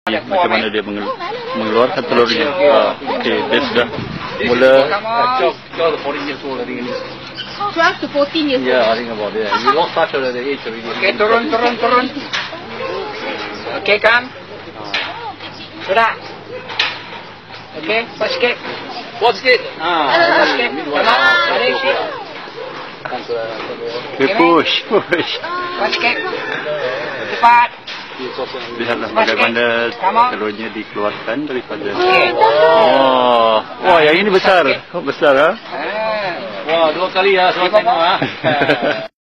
macam mana dia mengeluarkan telurnya. Okey, dia sudah mula 12 to 14 years old. Yeah, I think about that. You don't start at the age already. Okay, turun. Okay, come. Sudah. Okay, first kick. What's it? First kick. Come on, tarik sikit. push. First kick. Cepat. Lihatlah bagaimana telurnya dikeluarkan daripada. Wah, yang ini besar. Besar, ha? Wah, 2 kali ya, saya tengok.